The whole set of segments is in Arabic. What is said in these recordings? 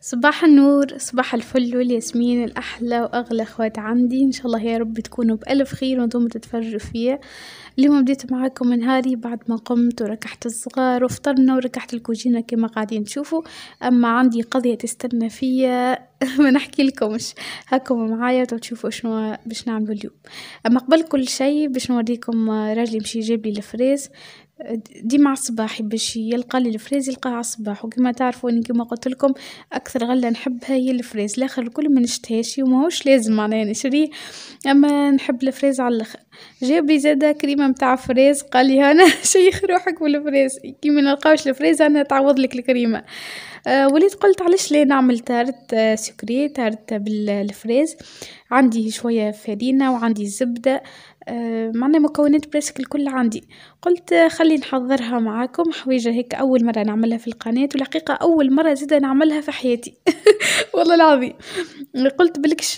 صباح النور، صباح الفل والياسمين الأحلى وأغلى أخوات عندي. إن شاء الله يا رب تكونوا بألف خير وانتم تتفرجوا فيا. اليوم بديت معاكم نهاري بعد ما قمت وركحت الصغار وفطرنا وركحت الكوجينة كما قاعدين تشوفوا. أما عندي قضية تستنى فيا ما نحكي لكمش، هاكم معايا وتشوفوا شنو باش نعمل اليوم. أما قبل كل شيء باش نوريكم راجلي مشي يجيب لي الفريز ديما على الصباح، باش يلقى لي الفريز يلقاه على الصباح. وكما تعرفوا اني كما قلت لكم اكثر غله نحبها هي الفريز، الاخر الكل ما نشتهيش وماهوش لازم معناها نشريه، اما نحب الفريز على الاخر. جاب لي زاده كريمه متاع فريز، قال لي هنا شيخ روحك بالفريز، كي ما نلقاوش الفريز انا تعوض لك الكريمه. وليت قلت علاش ليه نعمل تارت سكري، تارت بالفريز. عندي شويه فرينه وعندي زبده، معنا مكونات بريسك الكل عندي. قلت خلي نحضرها معاكم، حويجة هيك أول مرة نعملها في القناة، والحقيقة أول مرة زيدا نعملها في حياتي والله العظيم. قلت بلكش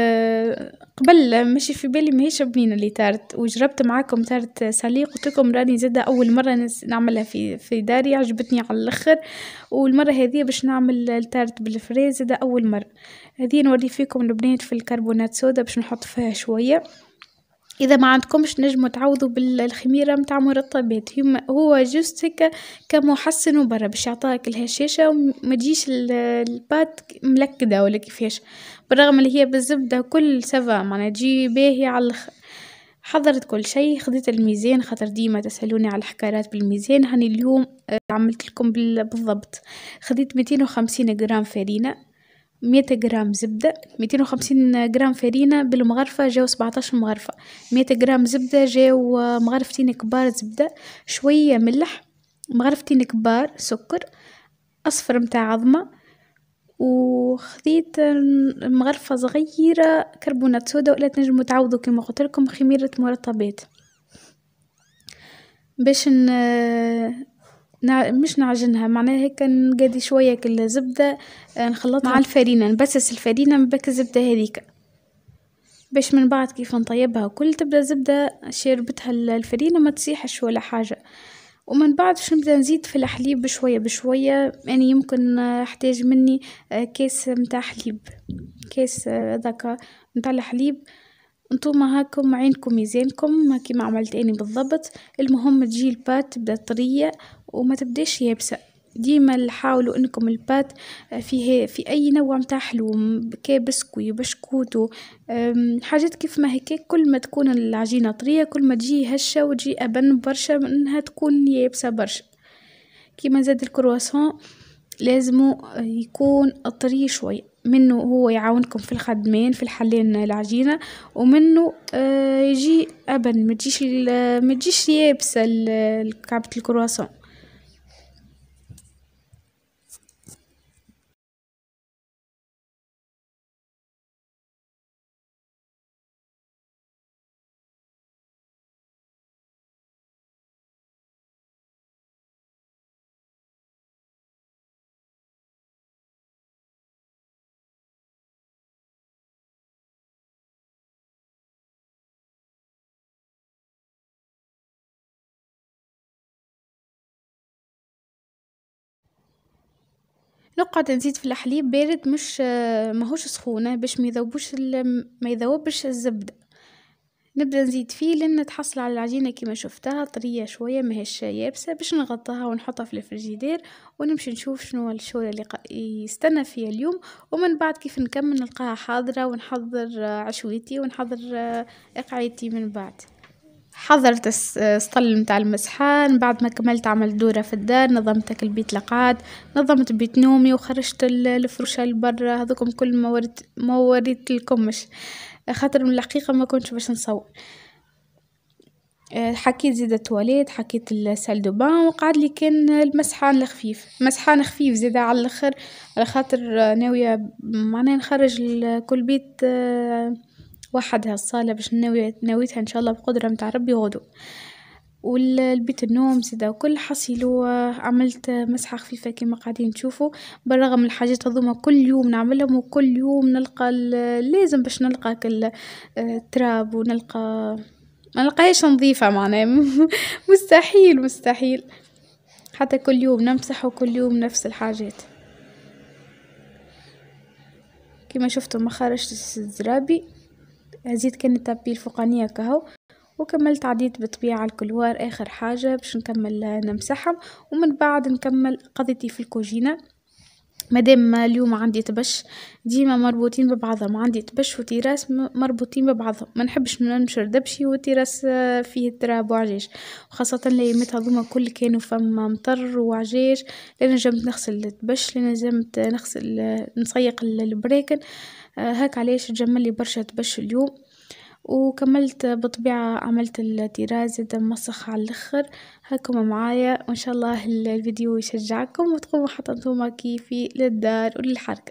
قبل مشي في بالي ماهيش بنينة اللي تارت، وجربت معاكم تارت سالي، قلت لكم راني زيدا أول مرة نعملها في داري، عجبتني على الآخر. والمرة هذه باش نعمل التارت بالفريز زيدا أول مرة. هذه نوري فيكم البنات في الكربونات سودا باش نحط فيها شوية. اذا ما عندكمش نجموا تعوضوا بالخميره متاع مرطبات، هو جوست هيك كمحسن وبرا باش يعطاك الهشاشه وما تجيش البات ملكده ولا كيفاش، بالرغم اللي هي بالزبده كل سفا معناها تجي باهيه على الاخر. حضرت كل شيء، خديت الميزان خاطر ديما تسالوني على الحكايات بالميزان. هاني اليوم عملت لكم بالضبط. خديت 250 غرام فرينه، 100 جرام زبدة، 250 جرام فرينة بالمغرفة جاو 17 مغرفة، 100 جرام زبدة جاو مغرفتين كبار زبدة، شوية ملح، مغرفتين كبار سكر أصفر متاع عظمة، وخذيت مغرفة صغيرة كربونات صودا، ولا تنجموا تعوضوا كما قلت لكم خميرة مرطبات باش مش نعجنها، معناها هيك نقادي شويه كل زبده نخلطها مع الفرينه، نبسس الفرينه من بك الزبده هذيك باش من بعد كيف نطيبها وكل تبدا زبده شربتها الفرينه ما تصيحش ولا حاجه. ومن بعد باش نبدا نزيد في الحليب بشويه بشويه، يعني يمكن احتاج مني كيس متاع حليب، كيس ذاك متاع الحليب. انتوما هاكم عينكم ميزانكم كيما عملت اني بالضبط. المهم تجي البات تبدا طريه وما تبداش يابسه. ديما حاولوا انكم البات فيه في اي نوع متاع حلو، كبسكوي بشكوتو حاجات كيف ما هيك، كل ما تكون العجينه طريه كل ما تجي هشه وتجي ابن برشا من انها تكون يابسه برشا. كيما زاد الكرواسون لازم يكون طري شوي، منه هو يعاونكم في الخدمين في الحلين العجينة، ومنه يجي أبن ما تجيش يابسة كعبة الكرواسون. نقعد نزيد في الحليب بارد، مش ماهوش سخونة باش ما يذوبش الزبدة. نبدأ نزيد فيه لين تحصل على العجينة كما شفتها طرية شوية ماهيش يابسة، باش نغطيها ونحطها في الفريجيدير ونمشي نشوف شنو الشغل اللي يستنى فيها اليوم. ومن بعد كيف نكمل نلقاها حاضرة ونحضر عشويتي ونحضر اقعيتي. من بعد حضرت السطل متاع المسحان، بعد ما كملت عمل دورة في الدار، نظمت البيت لقعد، نظمت بيت نومي وخرجت الفرشة لبرا. هذوكم كل ما وريت لكمش خاطر من الحقيقة ما كنتش باش نصور. حكيت زيد التواليت، حكيت السال دو بان، وقعد لي كان المسحان الخفيف، مسحان خفيف زيدا على الاخر، على خاطر ناوية معناها نخرج كل بيت وحدها الصالة باش ناويتها ان شاء الله بقدرة متاع ربي غدو. والبيت النوم زيدا وكل حصيلو عملت مسحة خفيفة كما قاعدين تشوفوا. بالرغم من الحاجات هذوما كل يوم نعملهم وكل يوم نلقى لازم باش نلقى التراب ونلقى ما نلقاهاش نظيفة معناها مستحيل مستحيل، حتى كل يوم نمسح وكل يوم نفس الحاجات. كما شفتوا ما خرجت الزرابي، هزيت كان التابي الفوقانية كهو، وكملت عديت بالطبيعة الكلوار آخر حاجة باش نكمل نمسحهم، ومن بعد نكمل قضيتي في الكوجينة. مادام اليوم عندي تبش ديما مربوطين ببعضهم، عندي تبش وتيراس مربوطين ببعضهم، ما نحبش ننشر دبشي وتيراس فيه تراب وعجاج، وخاصة الايامات هذوما كل كانوا فما مطر وعجاج، لأن نجمت نغسل التبش، لأن نجمت نغسل نصيق البراكن، هاك علاش تجملي برشا تبش اليوم. وكملت بالطبيعة عملت الطراز مسخ على الاخر. هاكم معايا وان شاء الله الفيديو يشجعكم وتقوموا حتى انتوما كيفي للدار وللحركة.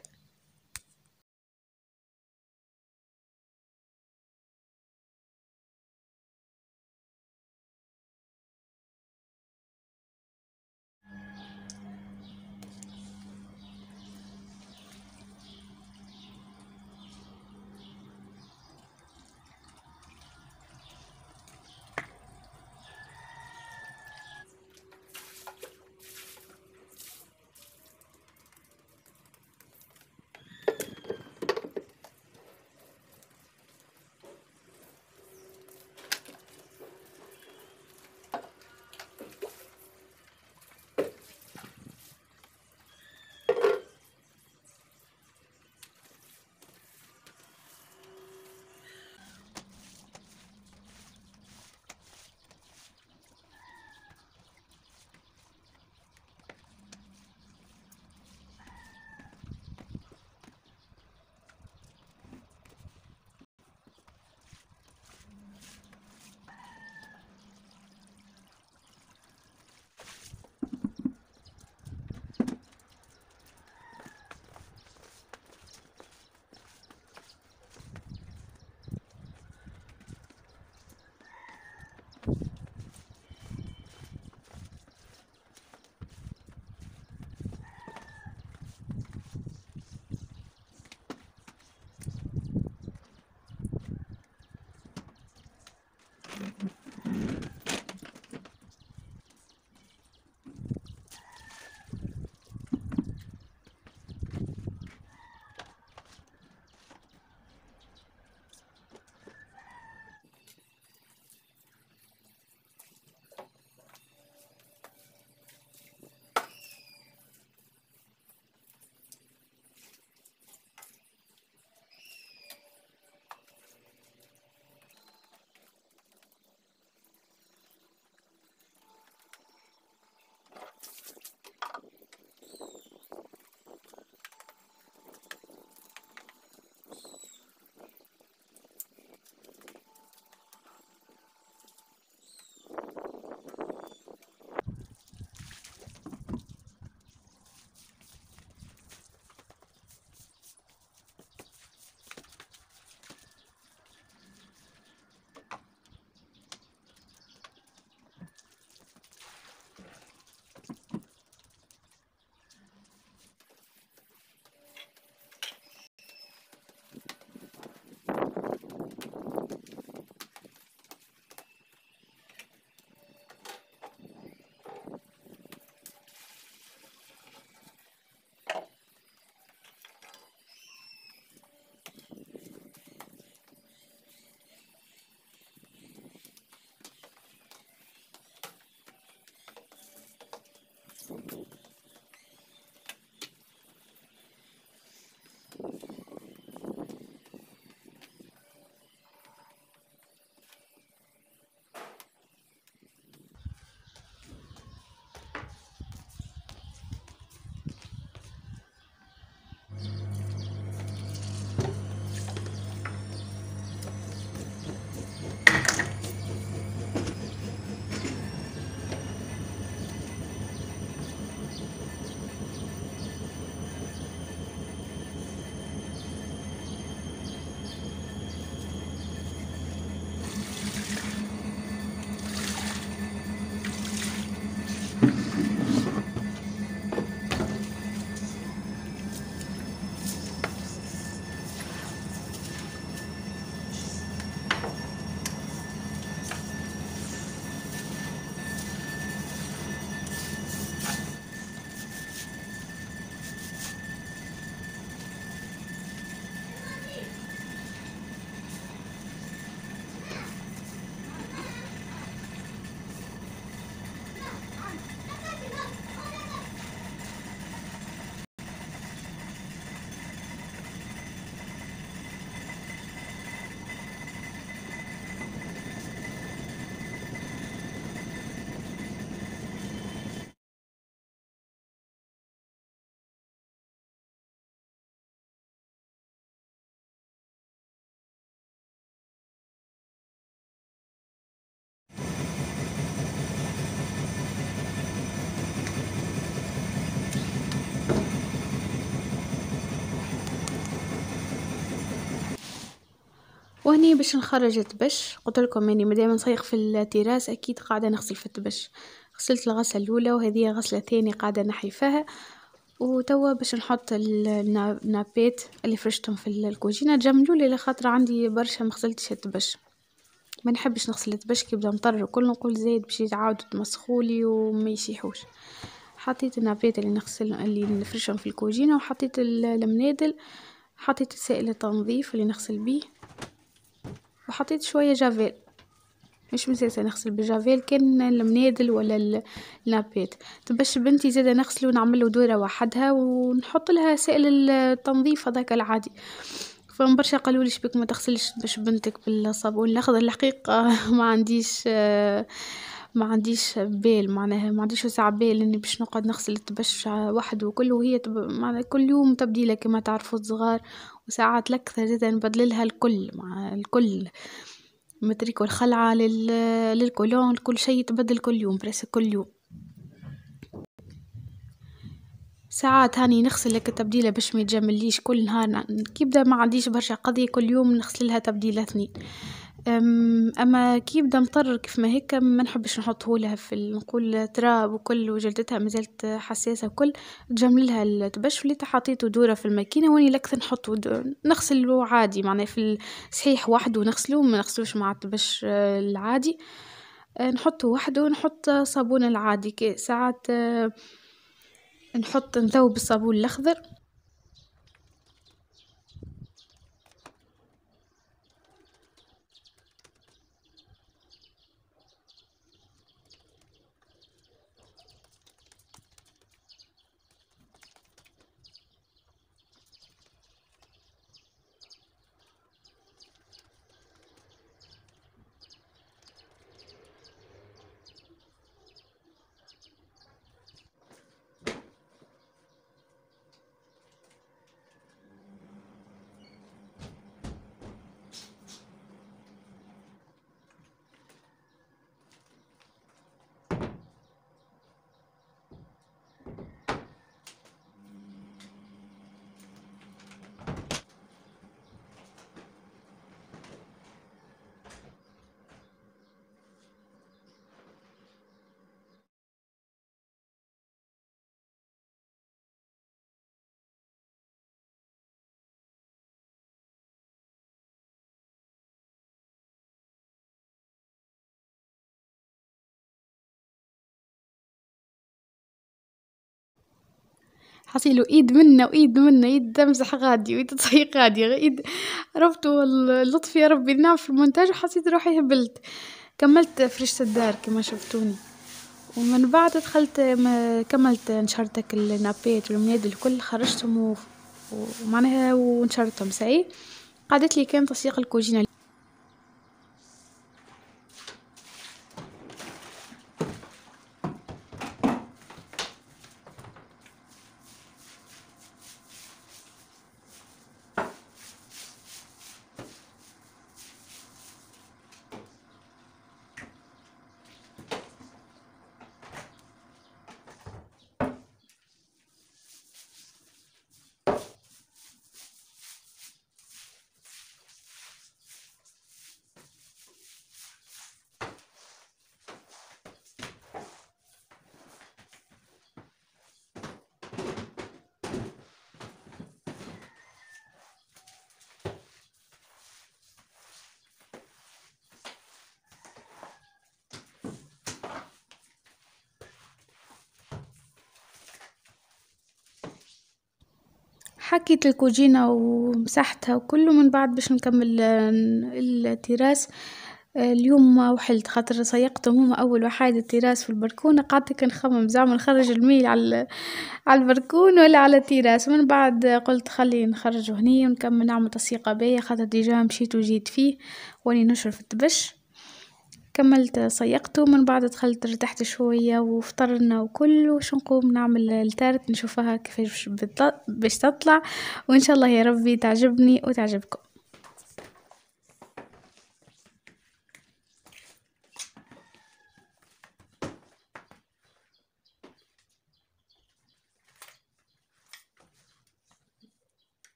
وهني باش نخرج التبش، قلت لكم اني مادام نصيغ في التراس اكيد قاعده نغسل في التبش. غسلت الغسله الاولى وهذه غسله ثانيه قاعده نحي فيها. وتوا باش نحط النابات اللي فرشتهم في الكوجينه جملوا لي لخاطر عندي برشا ما غسلتش التبش. ما نحبش نغسل التبش كي يبدا مطر وكل نقول زايد باش يعاودوا يتمسخولي وما يسيحوش. حطيت النابات اللي نفرشهم في الكوجينه وحطيت المنادل. حطيت سائل التنظيف اللي نغسل بيه. وحطيت شويه جافيل. مش مساسة نغسل بالجافيل كان المنادل ولا النابات. تبش بنتي زاده نغسله ونعمله دورة وحدها ونحط لها سائل التنظيف هذاك العادي. فبرشا قالوا لي شبيك ما تغسلش باش بنتك بالصابون الاخضر الحقيقة ما عنديش بال معناها ما عنديش وسع بال اني باش نقعد نغسل التبش وحده وكله وهي معناها كل يوم تبديله كما تعرفوا الصغار. وساعات الاكثر زاده نبدل لها الكل مع الكل. متريك والخلعة للكولون كل شيء يتبدل كل يوم بريس كل يوم. ساعات هاني نغسل لك التبديلة باش ما يتجمليش كل نهار كيبدا ما عنديش برشا قضية كل يوم نغسل لها تبديلة 2. اما كيبدا مطر كيف ما هيك ما نحبش نحطه لها في نقول تراب وكل وجلدتها مازالت حساسة وكل تجمل لها التبش اللي حطيته دورة في الماكينة واني لكثر نحطه نغسله عادي معناه في الصحيح وحده نغسله ما نغسلوش مع التبش العادي. نحطه وحده ونحط صابون العادي ساعات نحط نذوب الصابون الأخضر. حصيله ايد منا وايد منا ايد تمسح غادي وايد تصيق غادي ايد. عرفتوا اللطف يا ربي نعم في المونتاج وحسيت روحي هبلت. كملت فرشة الدار كما شفتوني. ومن بعد دخلت كملت نشرتك النابات والمنادل الكل خرجتهم ومعناها ونشرتهم سعي. قعدت لي كان تسيق الكوجينة. حكيت الكوجينة ومسحتها وكله من بعد باش نكمل التراس. اليوم وحلت خاطر سيقتهم هما أول وحيد التراس في البركونة قعدت كنخمم زعما نخرج الميل على البركون ولا على التراس من بعد قلت خلي نخرجه هني ونكمل نعمل تسيقة بيا خاطر ديجا مشيت وجيت فيه واني نشرف التبش. كملت سيقته من بعد دخلت ارتحت شوية وفطرنا وكل وش نقوم نعمل التارت نشوفها كيفاش باش تطلع. وإن شاء الله يا ربي تعجبني وتعجبكم.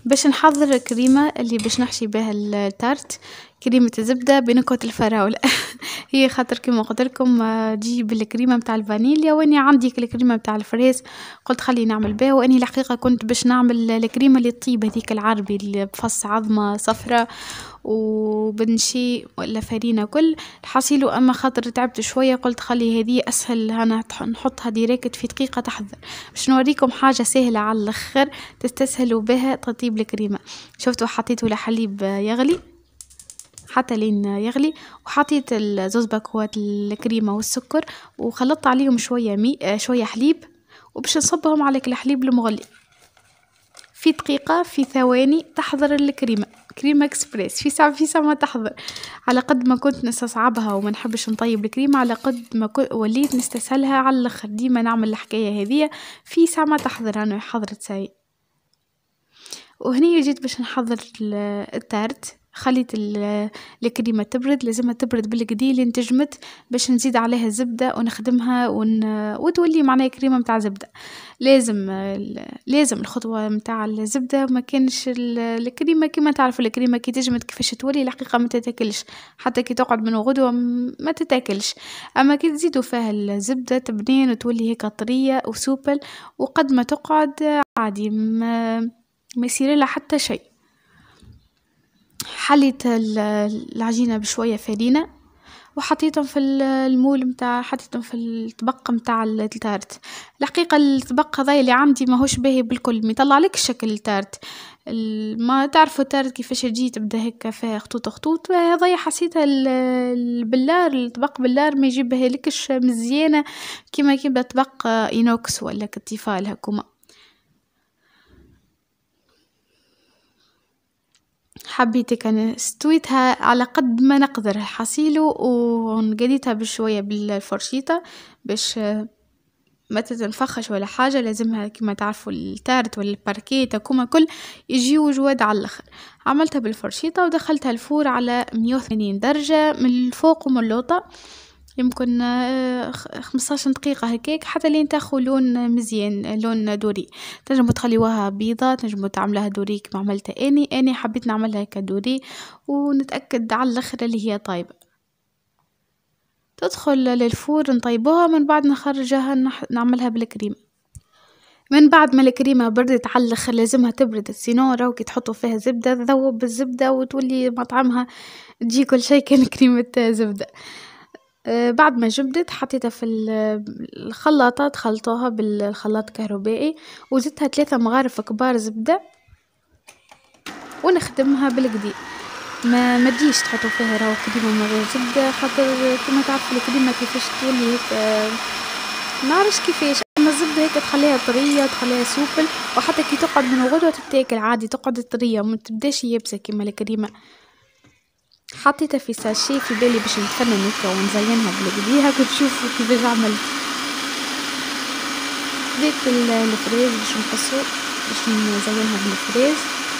باش نحضر الكريمة اللي باش نحشي بها التارت، كريمة الزبدة بنكهة الفراولة. هي خاطر كيما قلت لكم تجي بالكريمة متاع الفانيليا، واني عندي الكريمة متاع الفريز قلت خلي نعمل بها. واني الحقيقة كنت باش نعمل الكريمة اللي تطيب هذيك العربي اللي بفص عظمة صفرة وبنشي ولا فرينة كل الحصيل، اما خاطر تعبت شوية قلت خلي هذه اسهل، انا نحطها ديريكت في دقيقة تحضر. باش نوريكم حاجة سهلة على الاخر تستسهلوا بها تطيب الكريمة. شفتوا حطيتوا لحليب يغلي حتى لين يغلي، وحطيت الزوز باكوات الكريمة والسكر وخلطت عليهم شوية حليب، وباش نصبهم على الحليب المغلي. في دقيقة في ثواني تحضر الكريمة، كريمة اكسبريس في ساعة ما تحضر. على قد ما كنت نستصعبها وما نحبش نطيب الكريمة، على قد ما وليت نستسهلها على الاخر. ديما نعمل الحكاية هذية في ساعة ما تحضر، انا حضرت ساي. وهني جيت باش نحضر التارت. خليت الكريمة تبرد، لازمها تبرد بالقدي لين تجمد باش نزيد عليها الزبدة ونخدمها وتولي معناها كريمة متاع زبدة. لازم الخطوة متاع الزبدة. ما كانش الكريمة كيما تعرف الكريمة كي تجمد كيفاش تولي الحقيقة ما تتاكلش، حتى كي تقعد من غدوة ما تتاكلش. اما كي تزيدوا فيها الزبدة تبنين وتولي هيك طرية وسوبل، وقد ما تقعد عادي ما يصير لها حتى شيء. حليت العجينة بشوية فرينة وحطيتهم في المول متاع، حطيتهم في الطبق متاع التارت. الحقيقة الطبق هذا اللي عندي ماهوش باهي بالكل، ميطلع لك شكل التارت. ما تعرفوا التارت كيفاش تجي تبدا هيك فيها خطوط هذايا حسيتها البلار، الطبق بلار ما يجيبها لكش مزيانة كيما طبق اينوكس ولا كتيفال هكوما. حبيت كان استويتها على قد ما نقدر حصيله، ونقليتها بشوية بالفرشيطة باش ما تتنفخش ولا حاجة. لازمها كما تعرفوا التارت ولا الباركيت كما كل يجيو جواد على الاخر. عملتها بالفرشيطة ودخلتها الفور على 180 درجة من الفوق ومن اللوطة، يمكن 15 دقيقة هكاك حتى لين تاخو لون مزيان، لون دوري. تنجموا تخليوها بيضة، تنجموا تعملها دوري كما عملتها اني حبيت نعملها كدوري ونتأكد على الاخر اللي هي طيبة. تدخل للفور نطيبوها، من بعد نخرجها نعملها بالكريمة. من بعد ما الكريمة بردت على الاخر، لازمها تبرد السينورة، وكي تحطوا فيها زبدة تذوب بالزبدة وتولي مطعمها تجي كل شيء كان كريمة زبدة. بعد ما جبدت حطيتها في الخلاطة، خلطوها بالخلاط الكهربائي وزدتها 3 مغارف كبار زبدة ونخدمها بالقدي. ما تجيش تحطوا فيها راو كريمة من غير زبدة، خاطر كما تعرفوا الكريمة كيفاش تولي هيك نعرفش كيفاش، اما الزبدة هيك تخليها طرية تخليها سوبل، وحتى كي تقعد من غدوة تتاكل عادي تقعد طرية ما تبداش يابسة كيما الكريمة. حطيتها في ساشي في بالي باش نتفنن هكا ونزينها بالقدي. هاكا تشوفوا كيفاش عملت. خديت الفريز باش نقصو باش نزينها بالفريز،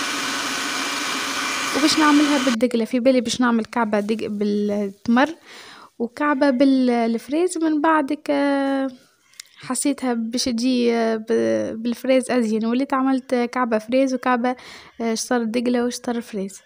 وباش نعملها بالدقلة. في بالي باش نعمل كعبة بالتمر وكعبة بالفريز، ومن بعدك حسيتها باش تجي بالفريز ازين، وليت عملت كعبة فريز وكعبة شطر دقلة وشطر فريز.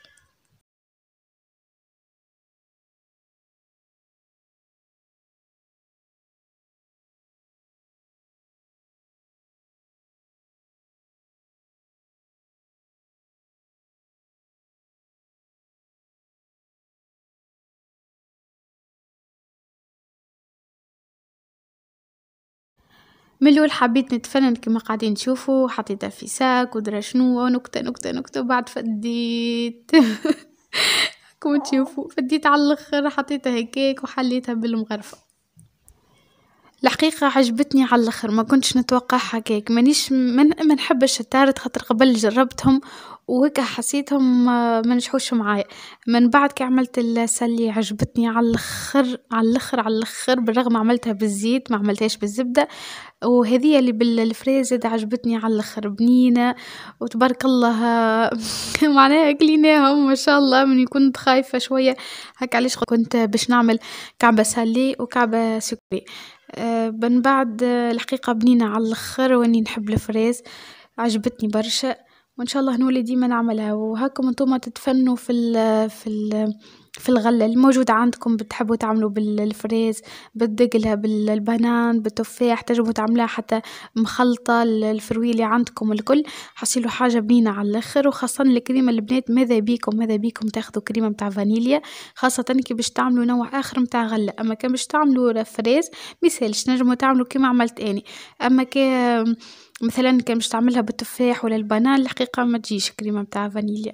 من الأول حبيت نتفنن كما قاعدين تشوفوا، حطيتها في ساك ودرا شنو نكتة وبعد فديت. كما تشوفوا فديت على الاخر، حطيتها هكاك وحليتها بالمغرفة. الحقيقة عجبتني على الاخر، ما كنتش نتوقع هكاك. مانيش ما نحبش التارت خاطر قبل جربتهم وهيك حسيتهم ما نجحوش معايا. من بعد كي عملت السلي عجبتني على الاخر على الاخر على الاخر، بالرغم عملتها بالزيت ما عملتهاش بالزبدة. وهذه اللي بالفريز عجبتني على الاخر، بنينة وتبارك الله. معناها كليناهم ما شاء الله. من كنت خايفة شوية هكا علاش كنت باش نعمل كعبة سالي وكعبة سكري. من بعد الحقيقة بنينة على الاخر، واني نحب الفريز عجبتني برشا. وان شاء الله نولي ديما نعملها. وهاكم انتم تتفنوا في الغله الموجوده عندكم، بتحبوا تعملوا بالفريز، بالدقلة، بالبنان، بالتفاح، تجربوا تعملوها حتى مخلطه الفروي اللي عندكم الكل، حصيلوا حاجه بنينه على الاخر. وخاصه الكريمه البنات، ماذا بيكم تاخذوا كريمه متاع فانيليا، خاصه كي باش تعملوا نوع اخر متاع غله. اما كان باش تعملوا فريز ميسالش، نجموا تعملوا كيما عملت اني. اما مثلا كان باش تعملها بالتفاح ولا البنان، الحقيقة ما تجيش كريمة متاع فانيليا.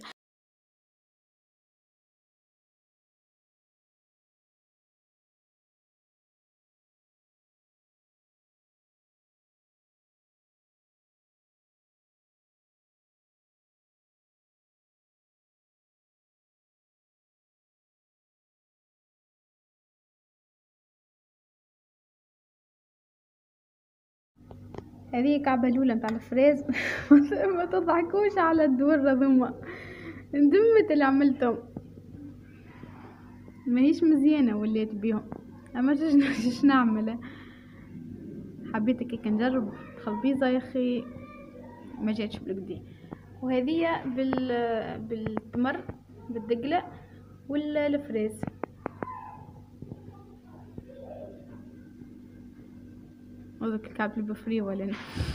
هذه كعبة الأولى متاع الفريز. ما تضحكوش على الدور ذوما، ندمت اللي عملتهم، ماهيش مزيانة وليت بيهم. اما شش نعمل، حبيت كيك نجرب خلبيزة يا اخي ما جاتش بالكدا. وهذه بالتمر بالدقلة والفريز. وذاك الكعب البفري ولا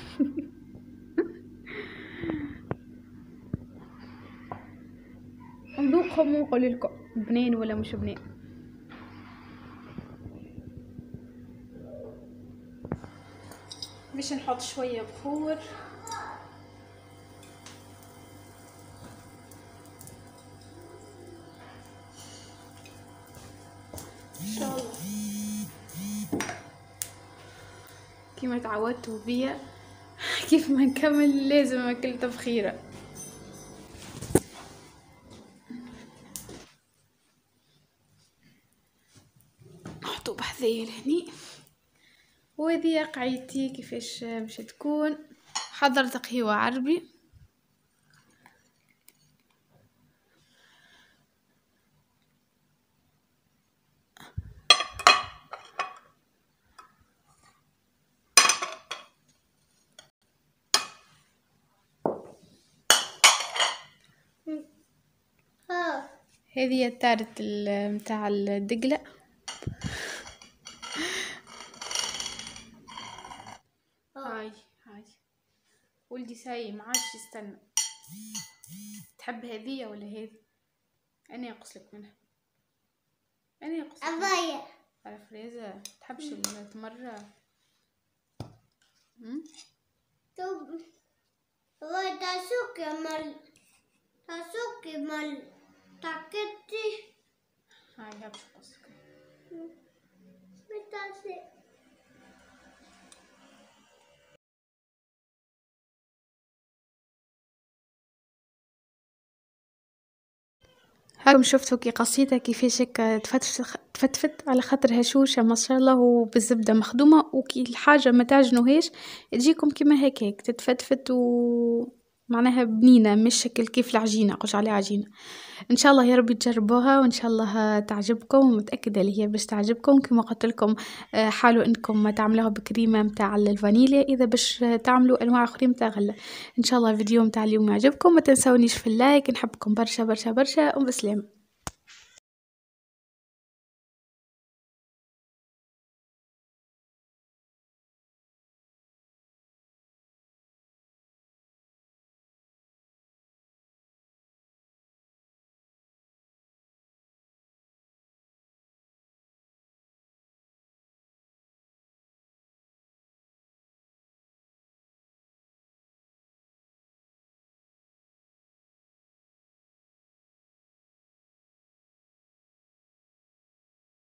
نذوقهم ونقول لكم بنين ولا مش بنين. باش نحط شويه بخور، ان شاء الله كيما تعودتوا بيا. كيف ما نكمل لازم اكل تبخيره. نحطو بحذايا لهني. وهذه قعيتي كيفاش باش تكون. حضرت قهوه عربي، هذه التارت متاع الدقلة. هاي ولدي ساي ما عادش يستنى. تحب هذه ولا هذه؟ انا ينقصلك منها، انا ينقصلك منها. على فريزة تحبش التمر؟ طب تاسوكي مال تاكتي. هاي هبش قصك بتاسي. هاكم شفتوا كي قصيتها كيفاش هكا تفتفت على خاطر هشوشة ما شاء الله، وبالزبدة مخدومة. وكي الحاجة ما تعجنوهاش تجيكم كيما هكاك تتفتفت معناها بنينة، مش شكل كيف العجينة قش عليها عجينة. ان شاء الله يا ربي تجربوها وان شاء الله تعجبكم، ومتأكدة اللي هي باش تعجبكم. كما قلت لكم حاولوا انكم تعملوها بكريمة متاع الفانيليا اذا باش تعملوا انواع اخرين متاع غلة. ان شاء الله الفيديو متاع اليوم يعجبكم، ما تنسونيش في اللايك. نحبكم برشا برشا برشا، وبسلامة.